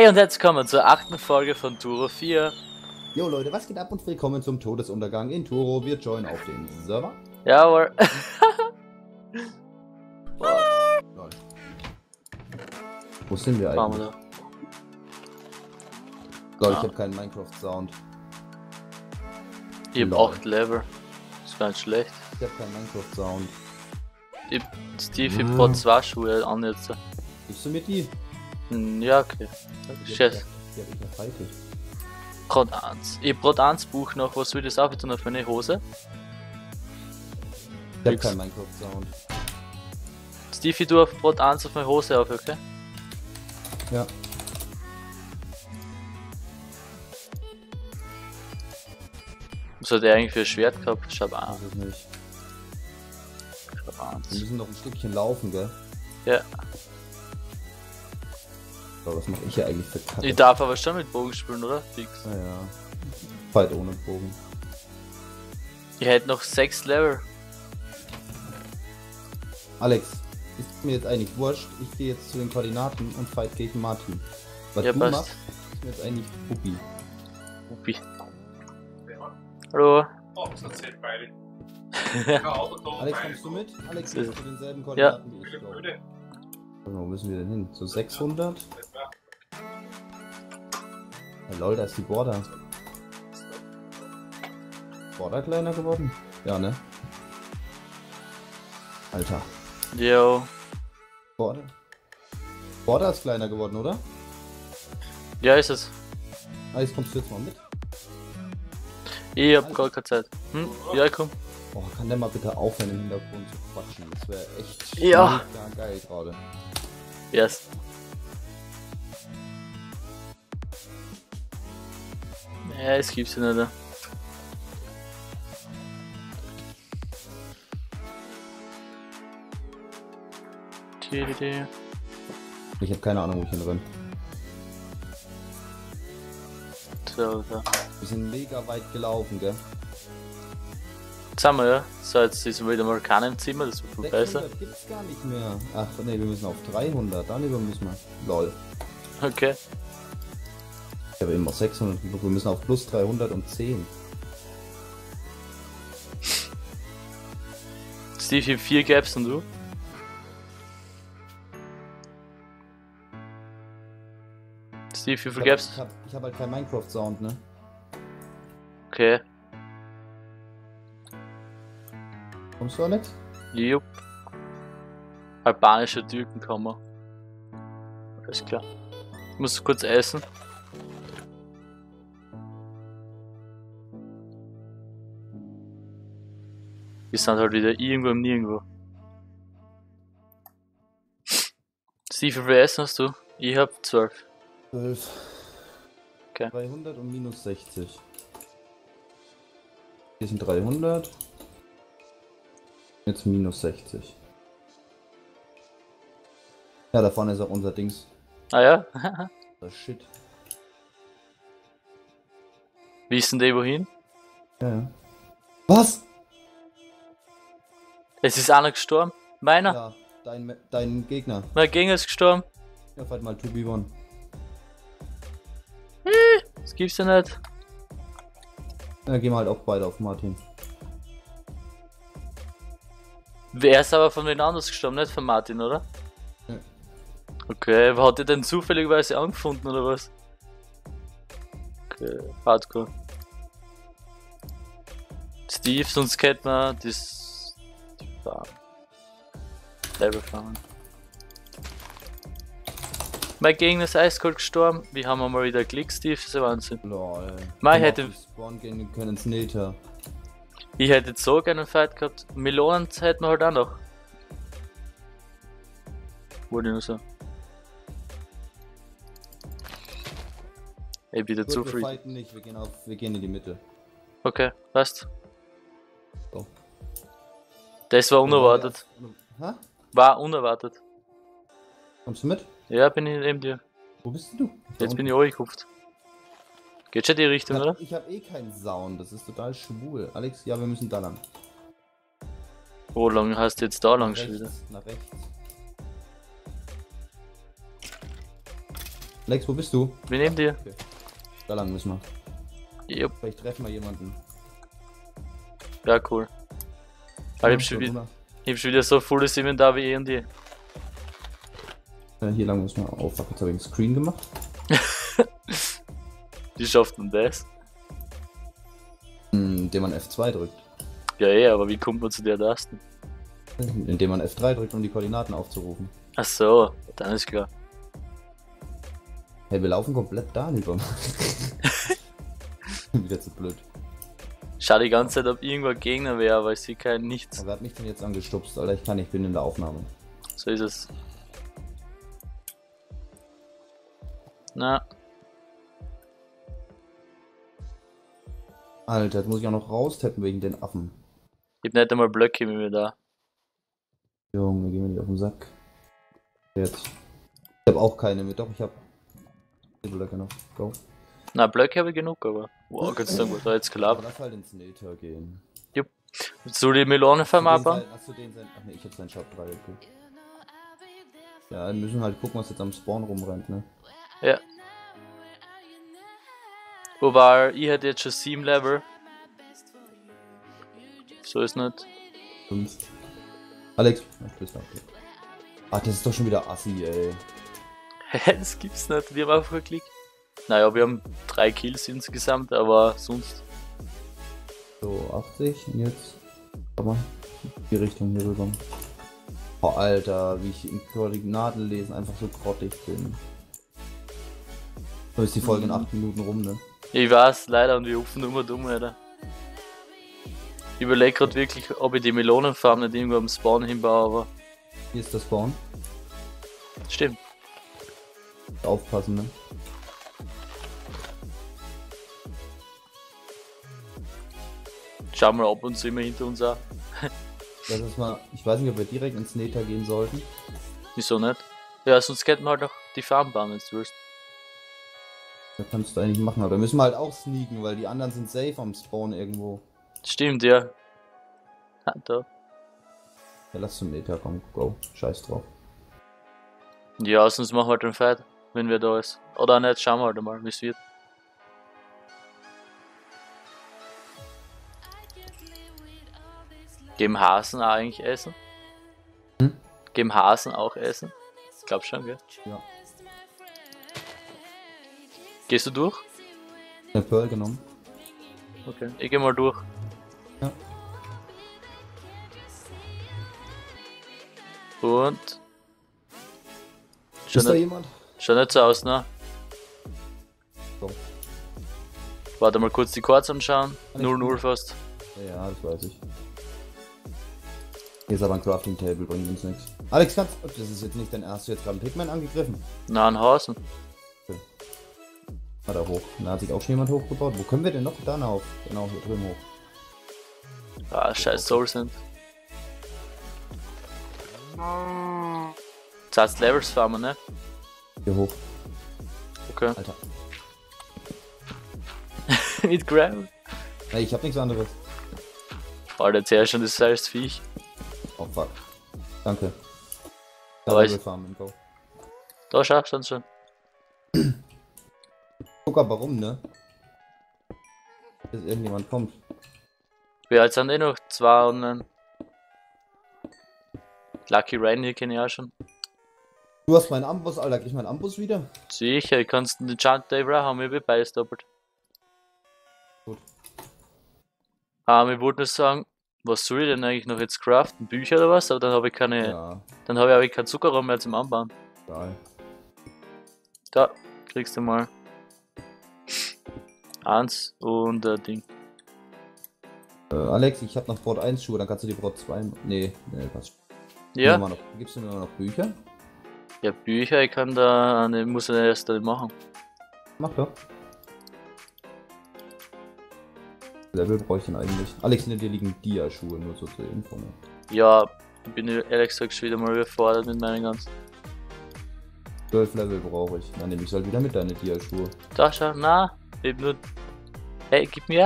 Hey und herzlich willkommen zur 8. Folge von Turo 4. Jo Leute, was geht ab und willkommen zum Todesuntergang in Turo. Wir joinen auf den Server. Jawohl. Boah, Lol. Wo sind wir fahren eigentlich? wir Lol, Ah. ich habe keinen Minecraft-Sound. Ich hab Lol. 8 Level. Ist gar nicht schlecht. Ich habe keinen Minecraft-Sound. Steve, ich brauche 2 Schuhe an jetzt. Gibst du mir die? Ja, okay. Scheiße. Die hab ich ja freitig. Brot 1. Ich brauche 1 Buch noch. Was will das auch tun auf meine Hose? Ich hab Nix. keinen Minecraft-Sound. Steve, du auf Brot 1 auf meine Hose auf, okay? Ja. Was hat der eigentlich für ein Schwert gehabt? Schau an. Weiß ich nicht. Schau Wir an. müssen noch ein Stückchen laufen, gell? Ja. So, was mache ich hier eigentlich für Kacke? Ich darf aber schon mit Bogen spielen, oder? Fix. Naja. Fight ohne Bogen. Ich hätte noch 6 Level. Alex, ist mir jetzt eigentlich wurscht. Ich gehe jetzt zu den Koordinaten und fight gegen Martin. Was Ja, du passt. machst, ist mir jetzt eigentlich Puppi. Uppi. Hallo. Oh, das erzählt beide. Alex, kommst du mit? Alex, Ja. gehst zu denselben Koordinaten wie ich, glaube ich. Öde. Wo müssen wir denn hin? So 600? Ja, lol, da ist die Border. Border kleiner geworden? Ja, ne? Alter. Yo. Border? Border ist kleiner geworden, oder? Ja, ist es. Alex, kommst du jetzt mal mit? Ich hab gar keine Zeit. Ja, komm. Oh, kann der mal bitte aufhören im Hintergrund zu quatschen? Das wäre echt Ja. mega geil gerade. Yes. Ja, es gibt's ja nicht. Tiri. Ich habe keine Ahnung, wo ich hinrenne. So. Wir sind mega weit gelaufen, gell? Jetzt haben wir ja. So, jetzt ist wieder mal keiner im Zimmer, das wird viel besser. 600 gibt's gar nicht mehr. Ach ne, wir müssen auf 300. Darüber müssen wir. Lol. Okay. Ich habe immer 600 geguckt. Wir müssen auf plus 310. Steve, ich hab 4 Gaps und du? Steve, wie viel Gaps? Ich hab halt kein Minecraft-Sound, ne? Okay. Kommst du, Alex? Jupp. Albanische Türken kommen. Alles klar. Ich muss kurz essen. Wir sind halt wieder irgendwo im Nirgendwo. Steve, wie viel Essen hast du? Ich hab 12. 12. Okay. 300 und minus 60. Hier sind 300. Jetzt minus 60. Ja, da vorne ist auch unser Dings. Ah ja? Das Shit. Wie ist denn der wohin? Ja, ja. Was? Es ist einer gestorben. Meiner? Ja, dein Gegner. Mein Gegner ist gestorben. Ja, fight mal 2v1. Das gibt's ja nicht. Dann gehen wir halt auch beide auf Martin. Wer ist aber von wen anders gestorben, nicht von Martin, oder? Ja. Okay, wer hat der denn zufälligerweise angefunden, oder was? Okay, hardcore. Steve, sonst kennt man das... die Farm. Level fahren. Mein Gegner ist eiskalt gestorben. Wir haben mal wieder Glück, Steve, das ist ein Wahnsinn. Lol. Mai Können wir hätte- auf die Spawn gehen, wir können ins Nether. Ich hätte jetzt so gerne einen Fight gehabt. Melonen hätten wir halt auch noch. Wollte ich nur sagen. Ey, wieder Gut, zu wir free. fighten nicht, wir gehen in die Mitte. Okay, passt. So. Das war unerwartet. Hä? War unerwartet. Kommst du mit? Ja, bin ich neben dir. Wo bist denn du? Jetzt bin ich angekupft. Geht schon die Richtung, oder? Ich hab eh keinen Sound, das ist total schwul. Alex, ja, wir müssen da lang. Wo lang hast du jetzt da lang schon wieder? Nach rechts. Lex, wo bist du? Wir nehmen dir. Okay. Da lang müssen wir. Jupp. Vielleicht treffen wir jemanden. Ja, cool. Weil ich hab schon wieder so volles Inventar wie und je. Hier lang müssen wir. Oh fuck, jetzt habe ich einen Screen gemacht. Wie schafft man das? Indem man F2 drückt. Ja, ja, aber wie kommt man zu der Tasten? Indem man F3 drückt, um die Koordinaten aufzurufen. Ach so, dann ist klar. Hey, wir laufen komplett darüber. Wieder zu blöd. Schau die ganze Zeit, ob irgendwo ein Gegner wäre, aber ich sehe keinen nichts. Aber wer hat mich denn jetzt angestupst? Alter, ich bin in der Aufnahme. So ist es. Na, Alter, jetzt muss ich auch noch raustappen wegen den Affen. ich hab nicht einmal Blöcke mit mir da. Junge, gehen wir nicht auf den Sack. Jetzt. Ich habe auch keine mit, doch, ich habe die Blöcke noch. Go. Na, Blöcke habe ich genug, aber. Wow, Gott sei Dank, was da jetzt Aber gelabert. lass halt ins Nether gehen. Willst du die Melonenfarm abbauen? Hast du den sein. Ach ne, ich hab seinen Shop 3 geguckt. Ja, wir müssen halt gucken, was jetzt am Spawn rumrennt, ne? Ja. Wobei, ich hätte jetzt schon 7 Level. So ist nicht. 5. Alex, ach, bist du okay. Ach, das ist doch schon wieder assi, ey. Hä, das gibt's nicht, wir haben einfach geklickt. Naja, wir haben 3 Kills insgesamt, aber sonst. So, 80 und jetzt. Komm mal, die Richtung hier rüber. Oh, Alter, wie ich in Koordinaten lesen einfach so grottig bin. So ist die Folge in 8 Minuten rum, ne? Ich weiß, leider, und wir hupfen immer dumm, Alter. Ich überlege gerade wirklich, ob ich die Melonenfarm nicht irgendwo am Spawn hinbaue, aber. Hier ist der Spawn. Stimmt. Aufpassen, ne? Schauen wir ab und zu immer hinter uns an. Lass uns mal. Ich weiß nicht, ob wir direkt ins Nether gehen sollten. Wieso nicht? Ja, sonst könnten wir halt noch die Farm bauen, wenn du willst. Da kannst du eigentlich machen, aber da müssen wir halt auch sneaken, weil die anderen sind safe am Spawn irgendwo. Stimmt, ja. Ah, da. Ja, lass zum Nether kommen. Go. Scheiß drauf. Ja, sonst machen wir halt den Fight, wenn wir da ist. Oder nicht, schauen wir halt mal, wie es wird. Geben Hasen auch eigentlich Essen? Hm? Geben Hasen auch Essen? Ich glaub schon, gell? Ja. Gehst du durch? Eine Pearl genommen. Okay. Ich geh mal durch. Ja. Und? Ist da jemand? Schaut nicht so aus, ne? So. Warte mal kurz die Chords anschauen. 0-0 fast. Ja, das weiß ich. Hier ist aber ein Crafting Table, bringt uns nichts. Alex, das ist jetzt nicht dein erst. Hast du jetzt gerade einen Pigman angegriffen? Na, ein Hasen. Okay. Ah, da hoch. Da hat sich auch schon jemand hochgebaut. Wo können wir denn noch dann auf? Genau, hier drüben hoch. Ah, scheiß Soul sind. Jetzt heißt Levels farmen, ne? Hier hoch. Okay. Alter. Mit Gravel. Hey, ich hab nichts anderes. Alter, jetzt her schon das selbst Viech. Oh fuck. Danke. Da Aber wir ich- farmen, go. Da schaffst du dann schon. Guck aber rum, ne? Bis irgendjemand kommt. Wir jetzt sind eh noch 2 online. Lucky Rain hier kenne ich auch schon. Du hast meinen Amboss, Alter. Krieg ich meinen Amboss wieder? Sicher, ich kannst den Chant Dave auch haben, wir beides doppelt. Gut. Ich wollte nur sagen, was soll ich denn eigentlich noch jetzt craften? Bücher oder was? Aber dann habe ich keine. Ja, Dann habe ich aber keinen Zuckerraum mehr zum Anbauen. geil. Da kriegst du mal 1 und ein Ding. Alex, ich hab noch Brot 1 Schuhe, dann kannst du die Brot 2. Nee, passt. Ja, Gibst du mir noch Bücher? ja, Bücher, ich kann da. Ich muss ja erst da machen. Mach doch. Level brauche ich denn eigentlich? Alex, hinter dir liegen Dia-Schuhe, nur so zur Info. Ne? Ja, ich bin ehrlich gesagt schon wieder mal überfordert mit meinen ganzen. 12 Level brauche ich. Dann nehme ich halt wieder mit deine Dia-Schuhe. Da schau, na, eben nur. Hey, gib mir.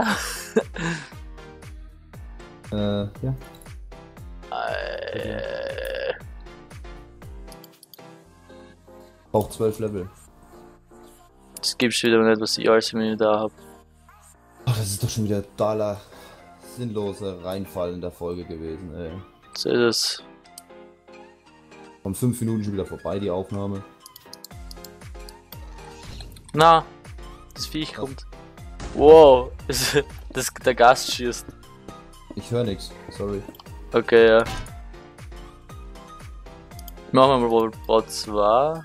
Ja. Äh, Braucht 12 Level. Jetzt gibst du wieder nicht, was ich alles im da habe. Ach, das ist doch schon wieder totaler sinnloser Reinfall in der Folge gewesen, ey. So ist es. Von 5 Minuten schon wieder vorbei, die Aufnahme. Na, das Viech kommt. Wow, der Gast schießt. Ich höre nichts, sorry. Okay, ja. Machen wir mal Bot 2.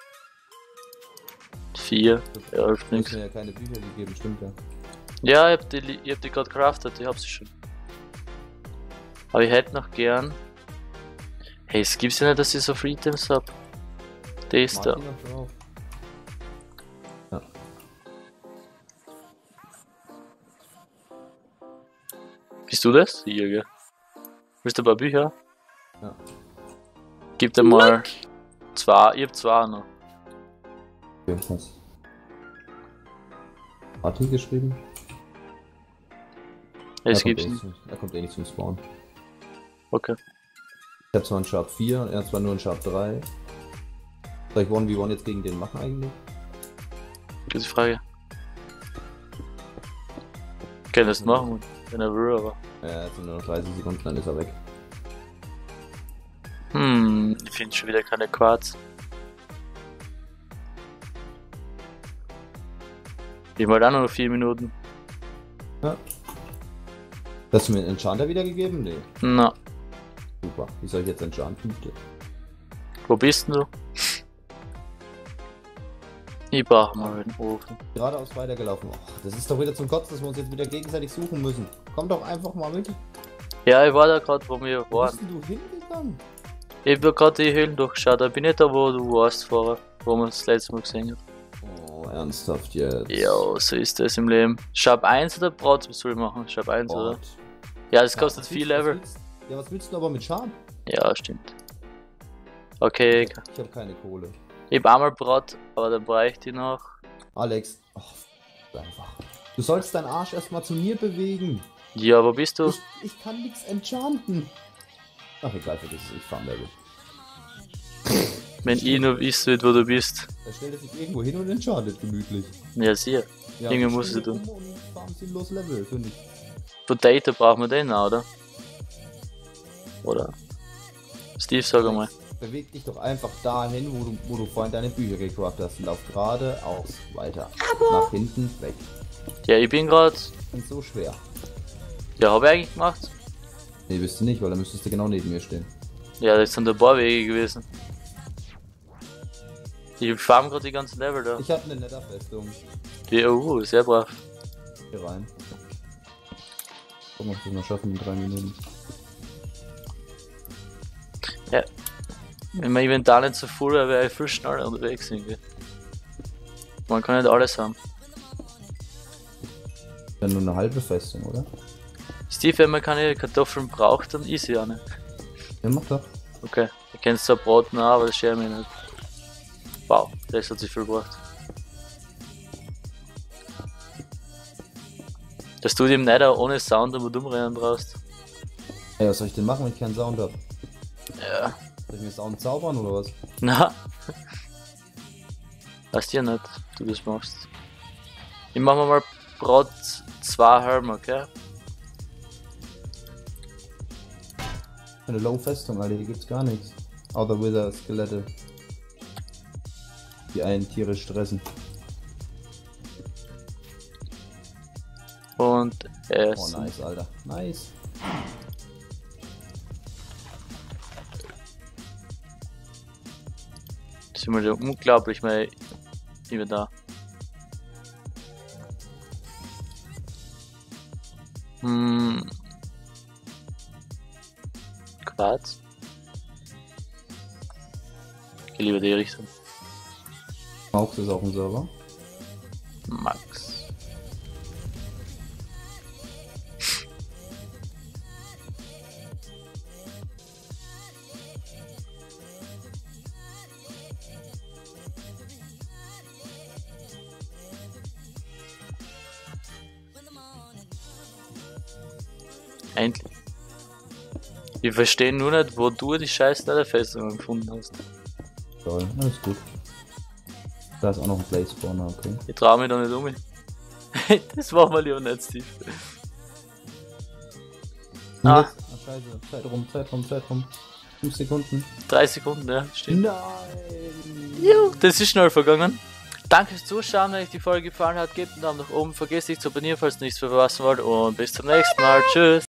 4. Ja, hilft Du hast nichts. mir ja keine Bücher gegeben, stimmt ja. Ja, ich hab die gerade craftet, ich hab sie schon. Aber ich hätte noch gern. Hey, es gibt's ja nicht, dass ich so Free-Items hab. Das da. Martin noch drauf. Ja. Bist du das? Hier, gell? Willst du ein paar Bücher? Ja. Gib dir mal 2, ich hab 2 noch. Okay, was? Martin geschrieben? Es Er kommt gibt's eh nicht. Er kommt eh nicht zum Spawn. Okay. Ich hab zwar einen Sharp 4 und er zwar nur einen Sharp 3. Soll ich 1v1 jetzt gegen den machen eigentlich? Gute Frage. Kann das machen, wenn er will, aber. Ja, jetzt sind nur noch 30 Sekunden, dann ist er weg. Ich finde schon wieder keine Quarz. Ich wollte auch nur noch 4 Minuten. Ja. Hast du mir einen Enchanter wiedergegeben? Nee. Na, Super. Wie soll ich jetzt enchanten? wo bist denn du? Ich brauche mal den Ofen. Geradeaus weitergelaufen. Och, das ist doch wieder zum Kotzen, dass wir uns jetzt wieder gegenseitig suchen müssen. Komm doch einfach mal mit. Ja, ich war da gerade, wo wir Wo waren. bist denn du hingegangen? Ich hab gerade die Höhlen durchgeschaut, ich bin nicht da, wo du warst vorher, wo wir das letzte Mal gesehen haben. Oh, ernsthaft jetzt? Ja, so ist das im Leben. Sharp 1 oder Brot soll ich machen? Sharp 1, oder? Gott. Ja, das Ja, kostet was 4 willst- Level. Ja, was willst du aber mit Sharp? Ja, stimmt. Okay, Ich habe keine Kohle. ich hab einmal Brot, aber dann bräuchte ich noch. Alex, einfach. Du sollst deinen Arsch erstmal zu mir bewegen. Ja, wo bist du? Ich kann nichts enchanten. Ach egal, vergiss es, ich farm Level. Wenn ich nur wüsste, wo du bist. Er stellt sich irgendwo hin und enchantet gemütlich. Ja, sieh. Ja, Dinge ich musst du stehe tun. rum und farm sinnlos Level, finde ich. Potato brauchen wir den auch, oder? Oder? Steve, sag einmal. Beweg dich doch einfach dahin, wo du vorhin deine Bücher gecraftet hast. Lauf geradeaus, weiter. Nach hinten, weg. Ja, ich bin gerade. Und so schwer. Ja, hab ich eigentlich gemacht. Nee, bist du nicht, weil dann müsstest du genau neben mir stehen. Ja, das sind ein paar Wege gewesen. Ich farm gerade die ganzen Level da. Ich habe eine Netherfestung. Die, sehr brav. Hier rein. Guck mal, ob wir es noch schaffen in 3 Minuten. Ja. Wenn mein Inventar nicht so voll wäre, wäre ich viel schneller unterwegs irgendwie. Man kann nicht alles haben. Ja, nur eine halbe Festung, oder? Steve, wenn man keine Kartoffeln braucht, dann ist sie ja nicht. Ja, mach doch. Okay, ich kenn's zwar braten, aber das schert mich nicht. Wow, das hat sich viel gebracht. Dass du dem nicht auch ohne Sound aber dumm rennen brauchst. Ey, was soll ich denn machen, wenn ich keinen Sound hab? Ja. Soll ich mir Sound zaubern oder was? Na. Weißt du ja nicht, du das machst. Ich mach mir mal Brot 2 Helme, okay? Eine Low-Festung, Alter, hier gibt's gar nichts. Außer Wither-Skelette. Die einen tierisch stressen. Und Oh, essen. nice, Alter. Nice. Das ist immer so unglaublich, mein Inventar. Quarz. Ich geh lieber die Richtung. Auch ist auf dem Server. Max. Endlich. Ich verstehe nur nicht, wo du die scheiß Netherfestung gefunden hast. Toll, alles gut. Da ist auch noch ein Blaze Spawner, okay. Ich trau mich doch nicht um. Das machen wir lieber nicht, Steve. Ah. Scheiße. Zeit rum. 5 Sekunden. 3 Sekunden, ja, stimmt. Nein! Jo, das ist schnell vergangen. Danke fürs Zuschauen, wenn euch die Folge gefallen hat, gebt einen Daumen nach oben, vergesst nicht zu abonnieren, falls ihr nichts verpassen wollt und bis zum nächsten Mal. Tschüss!